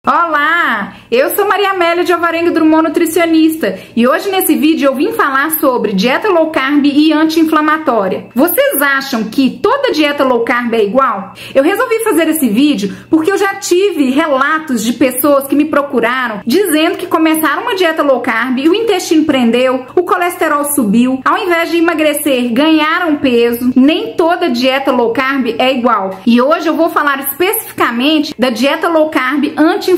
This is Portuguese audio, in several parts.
Olá, eu sou Maria Amélia de Alvarenga Drummond, nutricionista, e hoje nesse vídeo eu vim falar sobre dieta low carb e anti-inflamatória. Vocês acham que toda dieta low carb é igual? Eu resolvi fazer esse vídeo porque eu já tive relatos de pessoas que me procuraram dizendo que começaram uma dieta low carb e o intestino prendeu, o colesterol subiu, ao invés de emagrecer, ganharam peso. Nem toda dieta low carb é igual. E hoje eu vou falar especificamente da dieta low carb anti-inflamatória.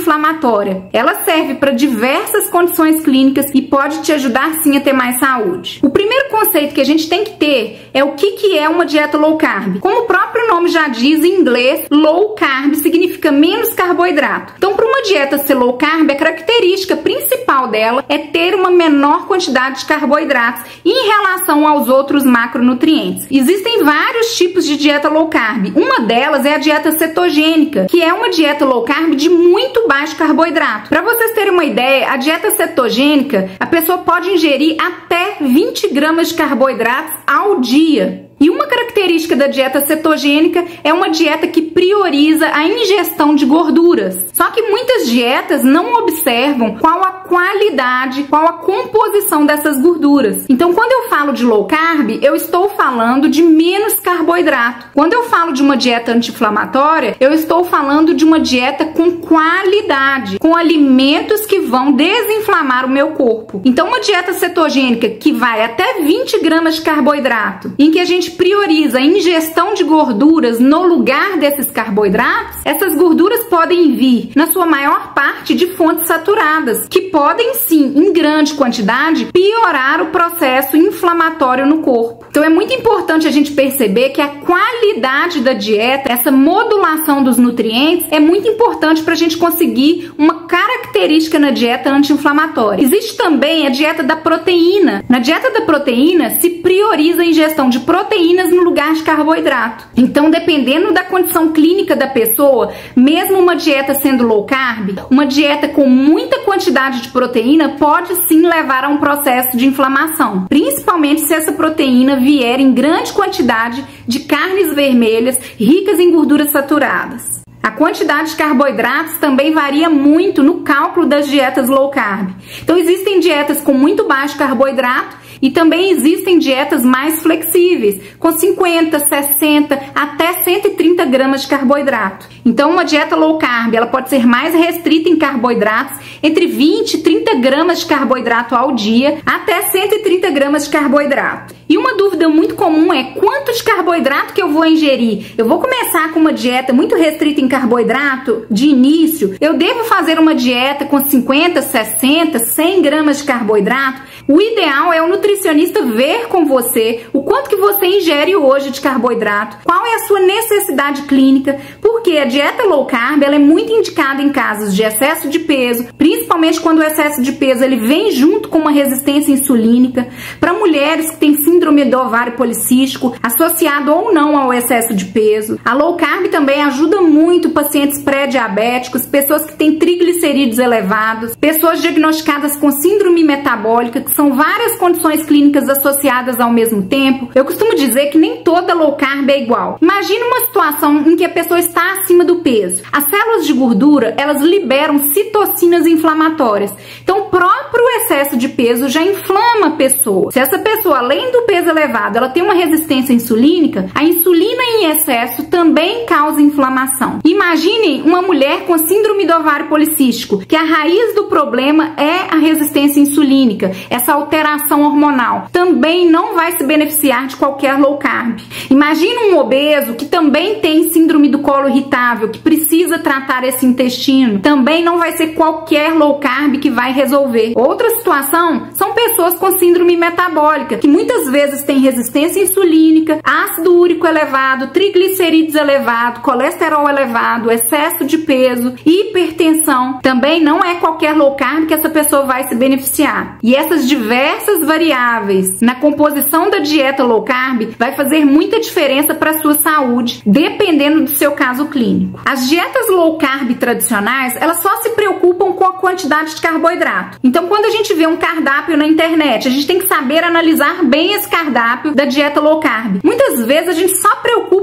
Ela serve para diversas condições clínicas e pode te ajudar sim a ter mais saúde. O primeiro conceito que a gente tem que ter é o que é uma dieta low carb. Como o próprio nome já diz, em inglês, low carb significa menos carboidrato. Então, para uma dieta ser low carb, a característica principal dela é ter uma menor quantidade de carboidratos em relação aos outros macronutrientes. Existem vários tipos de dieta low carb. Uma delas é a dieta cetogênica, que é uma dieta low carb de muito baixo carboidrato. Para vocês terem uma ideia, a dieta cetogênica, a pessoa pode ingerir até 20 gramas de carboidratos ao dia. E uma característica da dieta cetogênica é uma dieta que prioriza a ingestão de gorduras. Só que muitas dietas não observam qual a qualidade, qual a composição dessas gorduras. Então, quando eu falo de low carb, eu estou falando de menos carboidrato. Quando eu falo de uma dieta anti-inflamatória, eu estou falando de uma dieta com qualidade, com alimentos que vão desinflamar o meu corpo. Então, uma dieta cetogênica que vai até 20 gramas de carboidrato, em que a gente prioriza a ingestão de gorduras no lugar desses carboidratos, essas gorduras podem vir, na sua maior parte, de fontes saturadas, que podem sim, em grande quantidade, piorar o processo inflamatório no corpo. Então é muito importante a gente perceber que a qualidade da dieta, essa modulação dos nutrientes, é muito importante para a gente conseguir uma característica na dieta anti-inflamatória. Existe também a dieta da proteína. Na dieta da proteína se prioriza a ingestão de proteínas no lugar de carboidrato. Então, dependendo da condição clínica da pessoa, mesmo uma dieta sendo low carb, uma dieta com muita quantidade de proteína pode sim levar a um processo de inflamação, principalmente se essa proteína vier em grande quantidade de carnes vermelhas ricas em gorduras saturadas. A quantidade de carboidratos também varia muito no cálculo das dietas low carb. Então, existem dietas com muito baixo carboidrato e também existem dietas mais flexíveis, com 50, 60, até 130 gramas de carboidrato. Então, uma dieta low carb, ela pode ser mais restrita em carboidratos, entre 20 e 30 gramas de carboidrato ao dia, até 130 gramas de carboidrato. E uma dúvida muito comum é quanto de carboidrato que eu vou ingerir? Eu vou começar com uma dieta muito restrita em carboidrato de início? Eu devo fazer uma dieta com 50, 60, 100 gramas de carboidrato? O ideal é o nutricionista ver com você o quanto que você ingere hoje de carboidrato, qual é a sua necessidade clínica, porque a dieta low carb ela é muito indicada em casos de excesso de peso, principalmente quando o excesso de peso ele vem junto com uma resistência insulínica, para mulheres que têm síndrome do ovário policístico, associado ou não ao excesso de peso. A low carb também ajuda muito pacientes pré-diabéticos, pessoas que têm triglicerídeos elevados, pessoas diagnosticadas com síndrome metabólica, que são várias condições clínicas associadas ao mesmo tempo. Eu costumo dizer que nem toda low carb é igual. Imagine uma situação em que a pessoa está acima do peso. As células de gordura, elas liberam citocinas inflamatórias. Então, o próprio excesso de peso já inflama a pessoa. Se essa pessoa, além do peso elevado, ela tem uma resistência insulínica, a insulina em excesso também causa inflamação. Imaginem uma mulher com síndrome do ovário policístico, que a raiz do problema é a resistência insulínica, essa alteração hormonal. Também não vai se beneficiar de qualquer low carb. Imagina um obeso que também tem síndrome do colo irritável, que precisa tratar esse intestino. Também não vai ser qualquer low carb que vai resolver. Outra situação são pessoas com síndrome metabólica, que muitas vezes têm resistência insulínica, ácido úrico elevado, triglicerídeos elevado, colesterol elevado, excesso de peso, hipertensão. Também não é qualquer low carb que essa pessoa vai se beneficiar. E essas diversas variáveis na composição da dieta low carb vai fazer muita diferença para a sua saúde, dependendo do seu caso clínico. As dietas low carb tradicionais, elas só se preocupam com a quantidade de carboidrato. Então, quando a gente vê um cardápio na internet, a gente tem que saber analisar bem esse cardápio da dieta low carb. Muitas vezes a gente só preocupa com a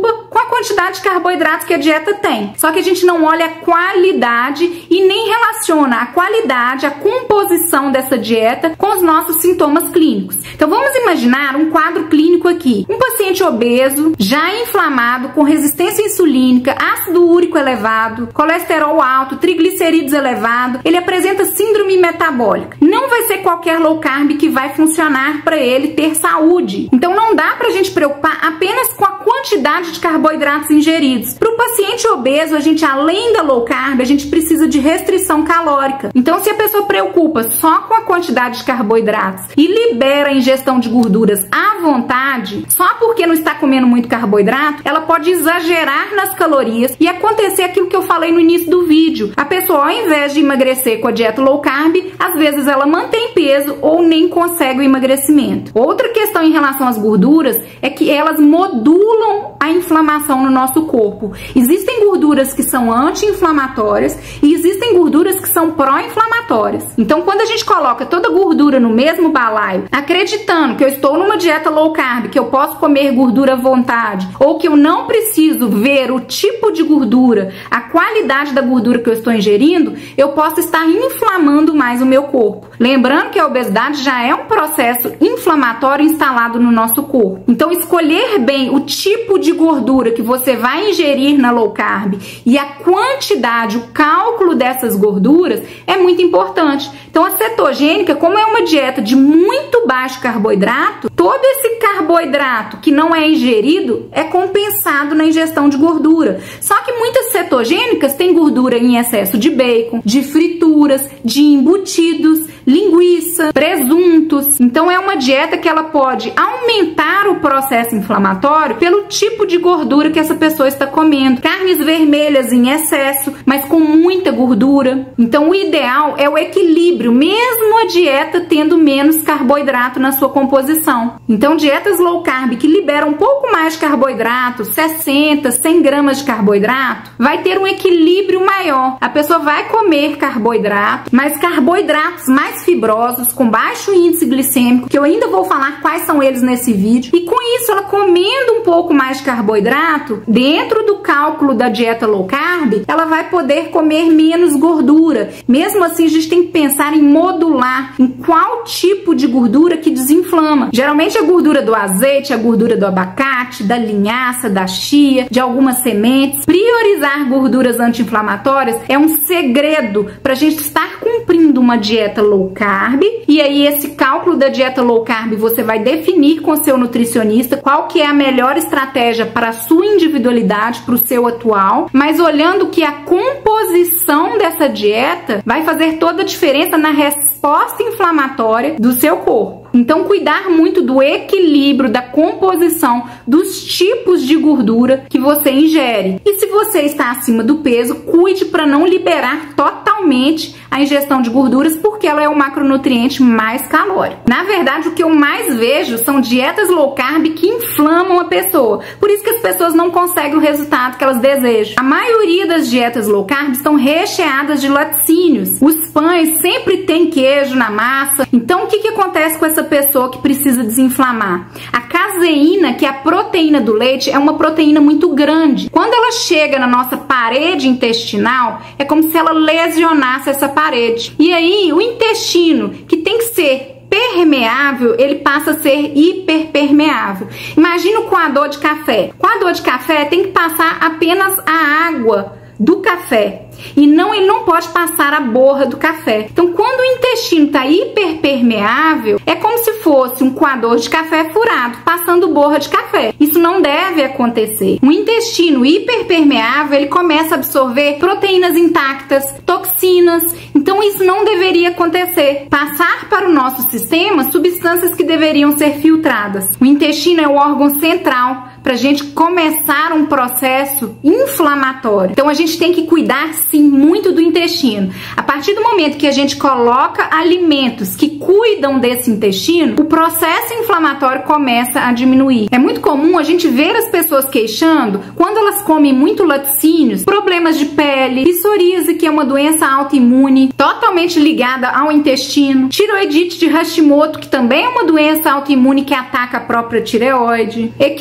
quantidade de carboidratos que a dieta tem. Só que a gente não olha a qualidade e nem relaciona a qualidade, a composição dessa dieta com os nossos sintomas clínicos. Então vamos imaginar um quadro clínico aqui. Um paciente obeso, já inflamado, com resistência insulínica, ácido úrico elevado, colesterol alto, triglicerídeos elevado, ele apresenta síndrome metabólica. Não vai ser qualquer low carb que vai funcionar para ele ter saúde. Então não dá pra gente preocupar apenas com a quantidade de carboidratos ingeridos. Para o paciente obeso, a gente, além da low carb, a gente precisa de restrição calórica. Então se a pessoa preocupa só com a quantidade de carboidratos e libera a ingestão de gorduras à vontade, só porque não está comendo muito carboidrato, ela pode exagerar nas calorias e acontecer aquilo que eu falei no início do vídeo. A pessoa, ao invés de emagrecer com a dieta low carb, às vezes ela mantém peso ou nem consegue o emagrecimento. Outra questão em relação às gorduras é que elas modulam a inflamação no nosso corpo. Existem gorduras que são anti-inflamatórias e existem gorduras que são pró-inflamatórias. Então, quando a gente coloca toda a gordura no mesmo balaio, acreditando que eu estou numa dieta low carb, que eu posso comer gordura à vontade, ou que eu não preciso ver o tipo de gordura, a qualidade da gordura que eu estou ingerindo, eu posso estar inflamando mais o meu corpo. Lembrando que a obesidade já é um processo inflamatório instalado no nosso corpo. Então, escolher bem o tipo de gordura que você vai ingerir na low carb e a quantidade, o cálculo dessas gorduras é muito importante. Então, a cetogênica, como é uma dieta de muito baixo carboidrato, todo esse carboidrato que não é ingerido é compensado na ingestão de gordura. Só que muitas cetogênicas têm gordura em excesso de bacon, de frituras, de embutidos, linguiça, presuntos. Então é uma dieta que ela pode aumentar o processo inflamatório pelo tipo de gordura que essa pessoa está comendo. Carnes vermelhas em excesso, mas com muita gordura. Então o ideal é o equilíbrio, mesmo a dieta tendo menos carboidrato na sua composição. Então dietas low carb que liberam um pouco mais de carboidrato, 60, 100 gramas de carboidrato, vai ter um equilíbrio maior. A pessoa vai comer carboidrato, mas carboidratos mais fibrosos, com baixo índice glicêmico, que eu ainda vou falar quais são eles nesse vídeo, e com isso ela comendo um pouco mais de carboidrato, dentro do cálculo da dieta low carb, ela vai poder comer menos gordura. Mesmo assim, a gente tem que pensar em modular em qual tipo de gordura que desinflama. Geralmente a gordura do azeite, a gordura do abacate, da linhaça, da chia, de algumas sementes. Priorizar gorduras anti-inflamatórias é um segredo para a gente estar cumprindo uma dieta low carb, e aí esse cálculo da dieta low carb você vai definir com o seu nutricionista qual que é a melhor estratégia para a sua individualidade, para o seu atual, mas olhando que a composição dessa dieta vai fazer toda a diferença na resposta inflamatória do seu corpo. Então, cuidar muito do equilíbrio, da composição, dos tipos de gordura que você ingere. E se você está acima do peso, cuide para não liberar totalmente a ingestão de gorduras, porque ela é o macronutriente mais calórico. Na verdade, o que eu mais vejo são dietas low carb que inflamam a pessoa. Por isso que as pessoas não conseguem o resultado que elas desejam. A maioria das dietas low carb estão recheadas de laticínios. Os pães sempre tem queijo na massa. Então, o que acontece com essa pessoa que precisa desinflamar? A caseína, que é a proteína do leite, é uma proteína muito grande. Quando ela chega na nossa parede intestinal, é como se ela lesionasse essa parede. E aí, o intestino, que tem que ser permeável, ele passa a ser hiperpermeável. Imagina o coador de café. O coador de café tem que passar apenas a água do café. E ele não pode passar a borra do café. Então, quando o intestino está hiperpermeável, é como se fosse um coador de café furado, passando borra de café. Isso não deve acontecer. Um intestino hiperpermeável, ele começa a absorver proteínas intactas, toxinas. Então, isso não deveria acontecer. Passar para o nosso sistema substâncias que deveriam ser filtradas. O intestino é o órgão central para a gente começar um processo inflamatório. Então, a gente tem que cuidar, sim, muito do intestino. A partir do momento que a gente coloca alimentos que cuidam desse intestino, o processo inflamatório começa a diminuir. É muito comum a gente ver as pessoas queixando, quando elas comem muito laticínios, problemas de pele, psoríase, que é uma doença autoimune, totalmente ligada ao intestino, tiroidite de Hashimoto, que também é uma doença autoimune que ataca a própria tireoide, eczema,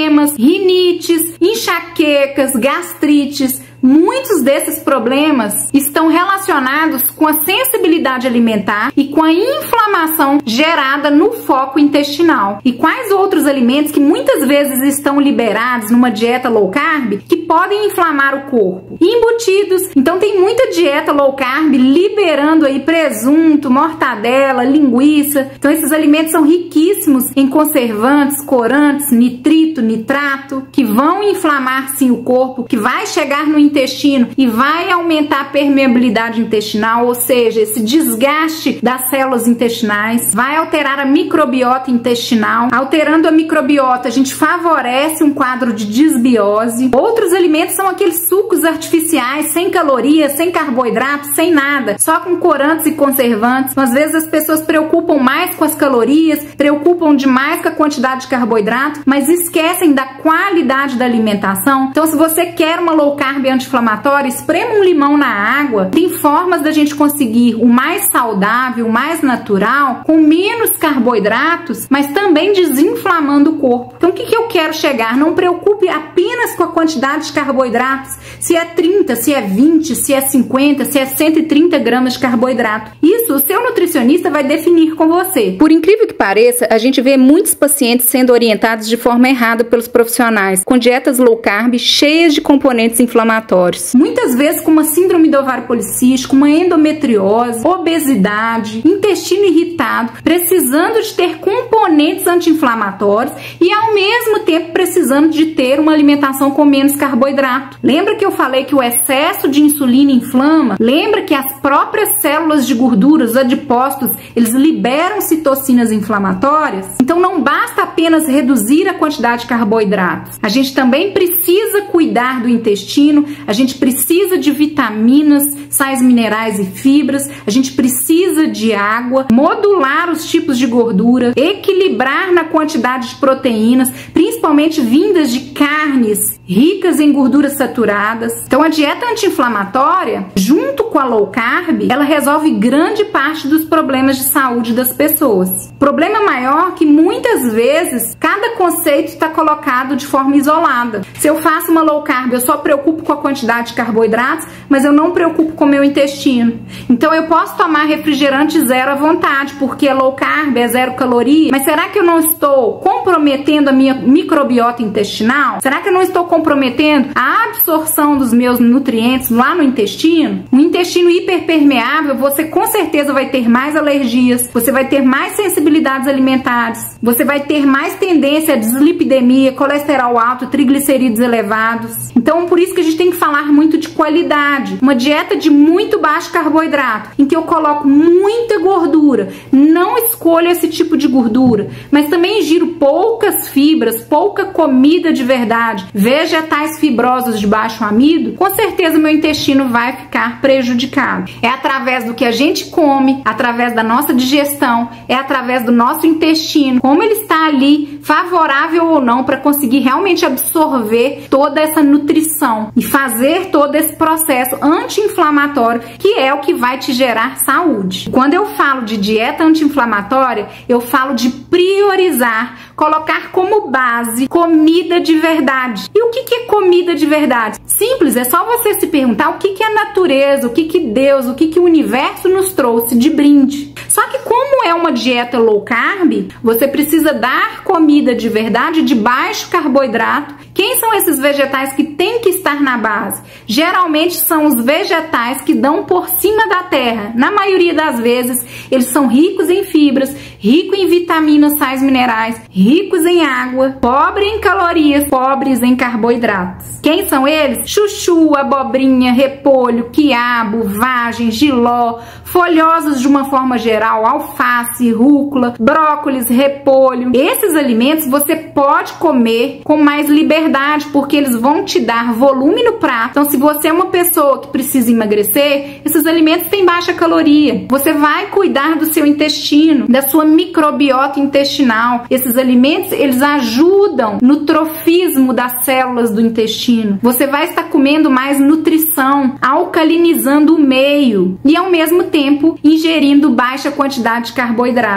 eczemas, rinites, enxaquecas, gastrites. Muitos desses problemas estão relacionados com a sensibilidade alimentar e com a inflamação gerada no foco intestinal. E quais outros alimentos que muitas vezes estão liberados numa dieta low carb que podem inflamar o corpo? Embutidos. Então tem muita dieta low carb liberando aí presunto, mortadela, linguiça. Então esses alimentos são riquíssimos em conservantes, corantes, nitrito, nitrato, que vão inflamar sim o corpo, que vai chegar no intestino e vai aumentar a permeabilidade intestinal, ou seja, esse desgaste das células intestinais, vai alterar a microbiota intestinal. Alterando a microbiota, a gente favorece um quadro de disbiose. Outros alimentos são aqueles sucos artificiais, sem calorias, sem carboidratos, sem nada, só com corantes e conservantes. Às vezes as pessoas preocupam mais com as calorias, preocupam demais com a quantidade de carboidrato, mas esquecem da qualidade da alimentação. Então, se você quer uma low carb anti-inflamatória, esprema um limão na água. Tem formas da gente conseguir o mais saudável, o mais natural, com menos carboidratos, mas também desinflamando o corpo. Então, o que eu quero chegar? Não preocupe apenas com a quantidade de carboidratos, se é 30, se é 20, se é 50, se é 130 gramas de carboidrato. Isso o seu nutricionista vai definir com você. Por incrível que pareça, a gente vê muitos pacientes sendo orientados de forma errada pelos profissionais, com dietas low carb cheias de componentes inflamatórios. Muitas vezes com uma síndrome do ovário policístico, uma endometriose, obesidade, intestino irritado, precisando de ter componentes anti-inflamatórios e ao mesmo tempo precisando de ter uma alimentação com menos carboidrato. Lembra que eu falei que o excesso de insulina inflama? Lembra que as próprias células de gordura, os adipócitos, eles liberam citocinas inflamatórias? Então não basta apenas reduzir a quantidade de carboidratos. A gente também precisa cuidar do intestino, a gente precisa de vitaminas, sais minerais e fibras, a gente precisa de água, modular os tipos de gordura, equilibrar na quantidade de proteínas, principalmente vindas de carnes ricas em gorduras saturadas. Então a dieta anti-inflamatória, junto com a low carb, ela resolve grande parte dos problemas de saúde das pessoas. O problema maior é que muitas vezes cada conceito está colocado de forma isolada. Se eu faço uma low carb, eu só preocupo com a quantidade de carboidratos, mas eu não preocupo com o meu intestino. Então eu posso tomar refrigerante zero à vontade, porque é low carb, é zero caloria, mas será que eu não estou comprometendo a minha microbiota intestinal? Será que eu não estou comprometendo a absorção dos meus nutrientes lá no intestino? Um intestino hiperpermeável, você com certeza vai ter mais alergias, você vai ter mais sensibilidades alimentares, você vai ter mais tendência a dislipidemia, colesterol alto, triglicerídeos elevados. Então, por isso que a gente tem que falar muito de qualidade. Uma dieta de muito baixo carboidrato, em que eu coloco muita gordura, não escolho esse tipo de gordura, mas também ingiro poucas fibras, pouca comida de verdade, vegetais fibrosos de baixo amido, com certeza meu intestino vai ficar prejudicado. É através do que a gente come, através da nossa digestão, é através do nosso intestino, como ele está ali, favorável ou não, para conseguir realmente absorver toda essa nutrição e fazer todo esse processo anti-inflamatório, que é o que vai te gerar saúde. Quando eu falo de dieta anti-inflamatória, eu falo de priorizar, colocar como base comida de verdade. E o que é comida de verdade? Simples, é só você se perguntar o que é a natureza, o que Deus, o que o universo nos trouxe de brinde. Só que como é uma dieta low carb, você precisa dar comida de verdade, de baixo carboidrato. Quem são esses vegetais que tem que estar na base? Geralmente são os vegetais que dão por cima da terra. Na maioria das vezes, eles são ricos em fibras, ricos em vitaminas, sais minerais, ricos em água, pobres em calorias, pobres em carboidratos. Quem são eles? Chuchu, abobrinha, repolho, quiabo, vagem, jiló, folhosos de uma forma geral, alface, rúcula, brócolis, repolho. Esses alimentos você pode comer com mais liberdade, porque eles vão te dar volume no prato. Então, se você é uma pessoa que precisa emagrecer, esses alimentos têm baixa caloria. Você vai cuidar do seu intestino, da sua microbiota intestinal. Esses alimentos, eles ajudam no trofismo das células do intestino. Você vai estar comendo mais nutrição, alcalinizando o meio e, ao mesmo tempo, ingerindo baixa quantidade de carboidratos.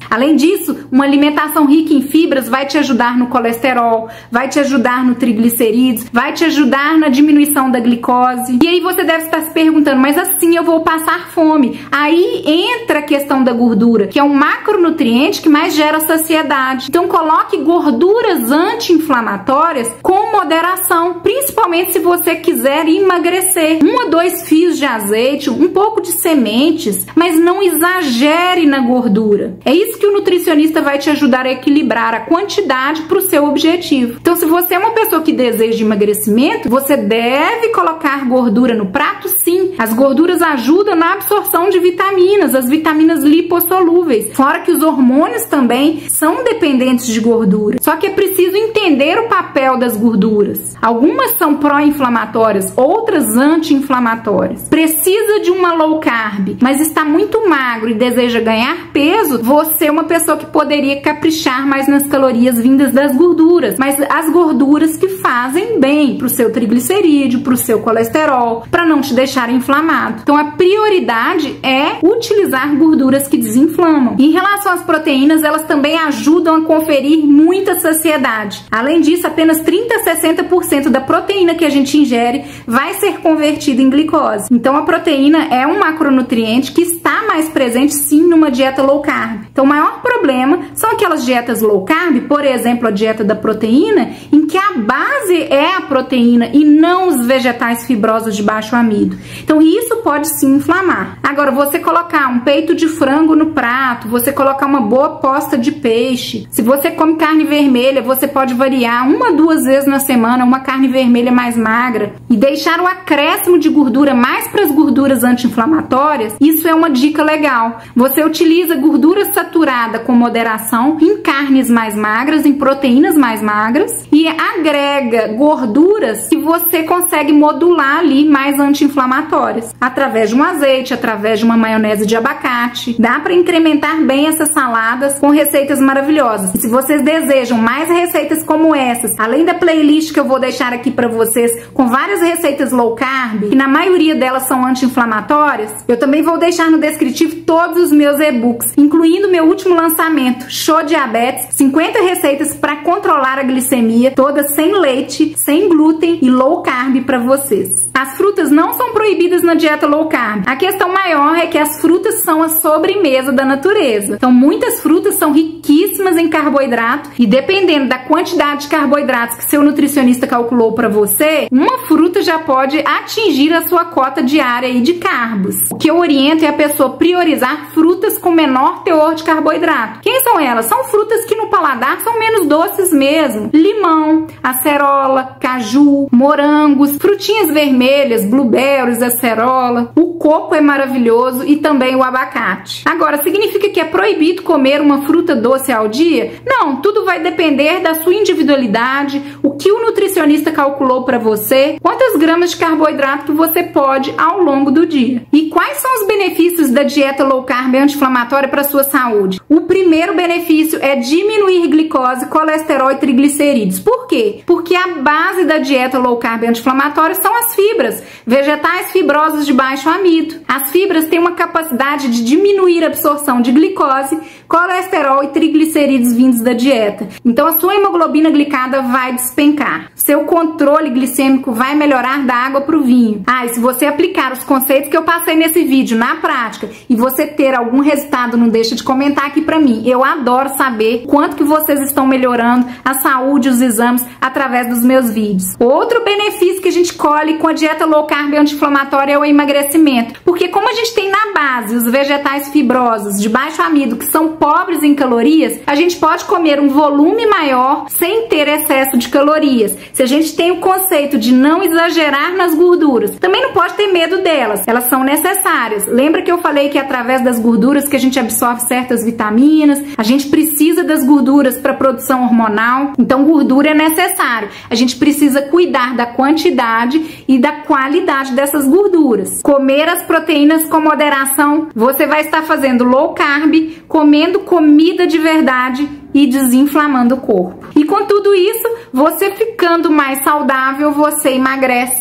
Além disso, uma alimentação rica em fibras vai te ajudar no colesterol, vai te ajudar no triglicerídeos, vai te ajudar na diminuição da glicose. E aí você deve estar se perguntando, mas assim eu vou passar fome. Aí entra a questão da gordura, que é um macronutriente que mais gera saciedade. Então coloque gorduras anti-inflamatórias com moderação, principalmente se você quiser emagrecer. 1 a 2 fios de azeite, um pouco de sementes, mas não exagere na gordura. É isso que o nutricionista vai te ajudar a equilibrar a quantidade para o seu objetivo. Então, se você é uma pessoa que deseja emagrecimento, você deve colocar gordura no prato, sim. As gorduras ajudam na absorção de vitaminas, as vitaminas lipossolúveis. Fora que os hormônios também são dependentes de gordura. Só que é preciso entender o papel das gorduras. Algumas são pró-inflamatórias, outras anti-inflamatórias. Precisa de uma low carb, mas está muito magro e deseja ganhar peso, você é uma pessoa que poderia caprichar mais nas calorias vindas das gorduras, mas as gorduras que fazem bem para o seu triglicerídeo, para o seu colesterol, para não te deixar inflamado. Então a prioridade é utilizar gorduras que desinflamam. Em relação às proteínas, elas também ajudam a conferir muita saciedade. Além disso, apenas 30 a 60% da proteína que a gente ingere vai ser convertida em glicose. Então a proteína é um macronutriente que está mais presente sim numa dieta low carb. Então o maior problema são aquelas dietas low carb, por exemplo, a dieta da proteína, em que a base é a proteína e não os vegetais fibrosos de baixo amido. Então isso pode sim inflamar. Agora, você colocar um peito de frango no prato, você colocar uma boa posta de peixe, se você come carne vermelha, você pode variar 1 a 2 vezes na semana uma carne vermelha mais magra e deixar o acréscimo de gordura mais para as gorduras anti-inflamatórias. Isso é uma dica legal. Você utiliza gordura saturada com moderação em carnes mais magras, em proteínas mais magras, e agrega gorduras que você consegue modular ali mais anti-inflamatórias através de um azeite, através de uma maionese de abacate. Dá para incrementar bem essas saladas com receitas maravilhosas. E se vocês desejam mais receitas como essas, além da playlist que eu vou deixar aqui para vocês com várias receitas low carb, que na maioria delas são anti-inflamatórias, eu também vou deixar no descritivo todos os meus e-books, incluindo meu último lançamento, Show Diabetes, 50 receitas para controlar a glicemia, todas sem leite, sem glúten e low carb para vocês. As frutas não são proibidas na dieta low carb. A questão maior é que as frutas são a sobremesa da natureza. Então muitas frutas são riquíssimas em carboidrato e dependendo da quantidade de carboidratos que seu nutricionista calculou para você, uma fruta já pode atingir a sua cota diária aí de carbos. O que eu oriento é a pessoa priorizar frutas com menor teor de carboidrato. Quem são elas? São frutas que no paladar são menos doces mesmo. Limão, acerola, caju, morangos, frutinhas vermelhas, blueberries, acerola. O coco é maravilhoso e também o abacate. Agora, significa que é proibido comer uma fruta doce ao dia? Não, tudo vai depender da sua individualidade, o que o nutricionista calculou para você, quantas gramas de carboidrato que você pode ao longo do dia. E quais são os benefícios da dieta low carb anti-inflamatória para a sua saúde? O primeiro benefício é diminuir glicose, colesterol e triglicerídeos. Por quê? Porque a base da dieta low carb anti-inflamatória são as fibras, vegetais fibrosos de baixo amido. As fibras têm uma capacidade de diminuir a absorção de glicose, colesterol e triglicerídeos vindos da dieta. Então a sua hemoglobina glicada vai despencar. Seu controle glicêmico vai melhorar da água para o vinho. E se você aplicar os conceitos que eu passei nesse vídeo na prática e você ter algum resultado, não deixa de comentar aqui para mim. Eu adoro saber quanto que vocês estão melhorando a saúde, os exames através dos meus vídeos. Outro benefício que a gente colhe com a dieta low carb anti-inflamatória é o emagrecimento. Porque como a gente tem na base os vegetais fibrosos de baixo amido que são pobres em calorias, a gente pode comer um volume maior sem ter excesso de calorias. Se a gente tem o conceito de não exagerar nas gorduras, também não pode ter medo delas. Elas são necessárias. Lembra que eu falei que é através das gorduras que a gente absorve certas vitaminas? A gente precisa das gorduras para produção hormonal. Então gordura é necessário. A gente precisa cuidar da quantidade e da qualidade dessas gorduras. Comer as proteínas com moderação. Você vai estar fazendo low carb, comendo comida de verdade e desinflamando o corpo. E com tudo isso, você ficando mais saudável, você emagrece.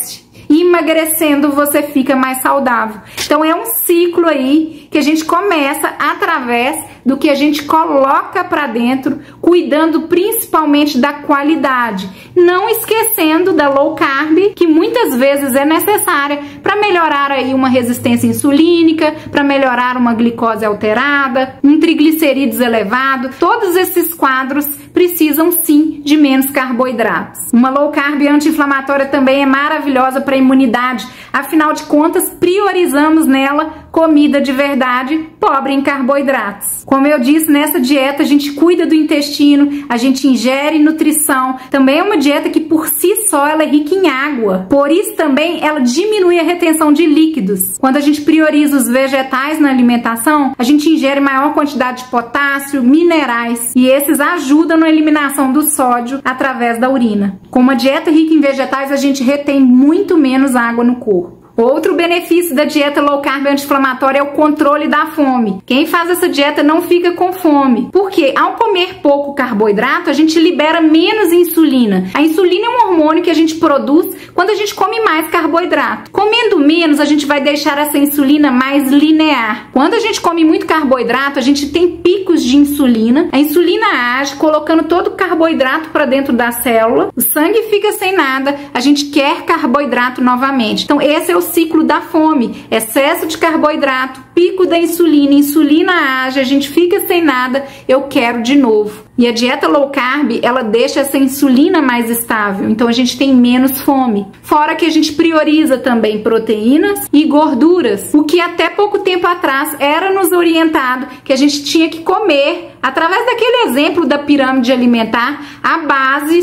e emagrecendo você fica mais saudável. Então é um ciclo aí que a gente começa através do que a gente coloca para dentro, cuidando principalmente da qualidade, não esquecendo da low carb, que muitas vezes é necessária para melhorar aí uma resistência insulínica, para melhorar uma glicose alterada, um triglicerídeos elevado. Todos esses quadros precisam sim de menos carboidratos. Uma low carb anti-inflamatória também é maravilhosa para a imunidade, afinal de contas priorizamos nela comida de verdade, pobre em carboidratos. Como eu disse, nessa dieta a gente cuida do intestino, a gente ingere nutrição. Também é uma dieta que por si só ela é rica em água. Por isso também ela diminui a retenção de líquidos. Quando a gente prioriza os vegetais na alimentação, a gente ingere maior quantidade de potássio, minerais, e esses ajudam na eliminação do sódio através da urina. Com uma dieta rica em vegetais, a gente retém muito menos água no corpo. Outro benefício da dieta low carb anti-inflamatória é o controle da fome. Quem faz essa dieta não fica com fome, porque ao comer pouco carboidrato, a gente libera menos insulina. A insulina é um hormônio que a gente produz quando a gente come mais carboidrato. Comendo menos, a gente vai deixar essa insulina mais linear. Quando a gente come muito carboidrato, a gente tem picos de insulina. A insulina age colocando todo o carboidrato para dentro da célula. O sangue fica sem nada, a gente quer carboidrato novamente. Então esse é o ciclo da fome, excesso de carboidrato, pico da insulina, insulina age, a gente fica sem nada, eu quero de novo. E a dieta low carb, ela deixa essa insulina mais estável, então a gente tem menos fome. Fora que a gente prioriza também proteínas e gorduras, o que até pouco tempo atrás era nos orientado que a gente tinha que comer, através daquele exemplo da pirâmide alimentar, a base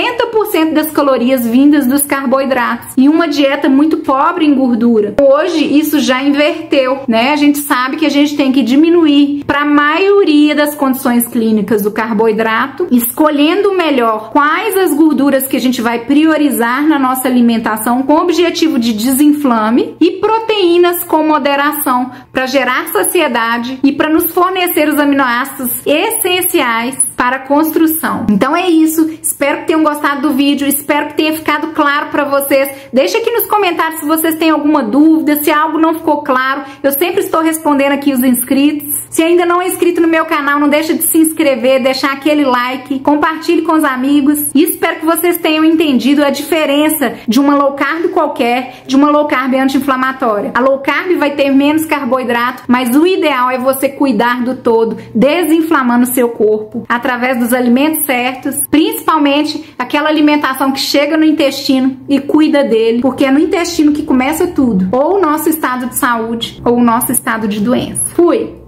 60% das calorias vindas dos carboidratos e uma dieta muito pobre em gordura. Hoje isso já inverteu, né? A gente sabe que a gente tem que diminuir para a maioria das condições clínicas do carboidrato, escolhendo melhor quais as gorduras que a gente vai priorizar na nossa alimentação com o objetivo de desinflame, e proteínas com moderação para gerar saciedade e para nos fornecer os aminoácidos essenciais para a construção. Então é isso, espero que tenham gostado do vídeo, espero que tenha ficado claro para vocês. Deixa aqui nos comentários se vocês têm alguma dúvida, se algo não ficou claro. Eu sempre estou respondendo aqui os inscritos. Se ainda não é inscrito no meu canal, não deixa de se inscrever, deixar aquele like, compartilhe com os amigos, e espero que vocês tenham entendido a diferença de uma low carb qualquer, de uma low carb anti-inflamatória. A low carb vai ter menos carboidrato, mas o ideal é você cuidar do todo, desinflamando o seu corpo, através dos alimentos certos, principalmente aquela alimentação que chega no intestino e cuida dele, porque é no intestino que começa tudo, ou o nosso estado de saúde, ou o nosso estado de doença. Fui!